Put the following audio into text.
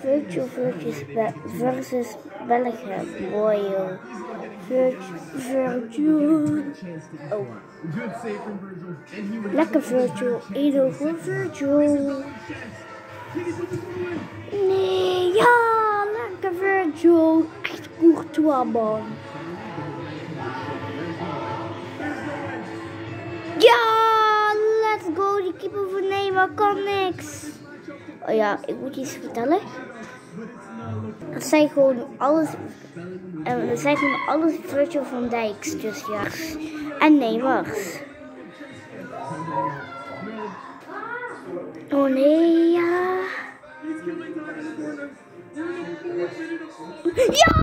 Virgil versus beligem. Royal. Virgil. Oh. Lekker Virgil. 1-0 voor Virgil. Nee, ja, lekker Virgil. Echt Courtois, man. Ja, let's go. Die keeper van Neymar kan niks. Oh ja, ik moet iets vertellen. Dat zijn gewoon alles. Dat zijn gewoon alles Virgil van Dijks. Dus ja. En Neymars. Oh nee, ja. Ja!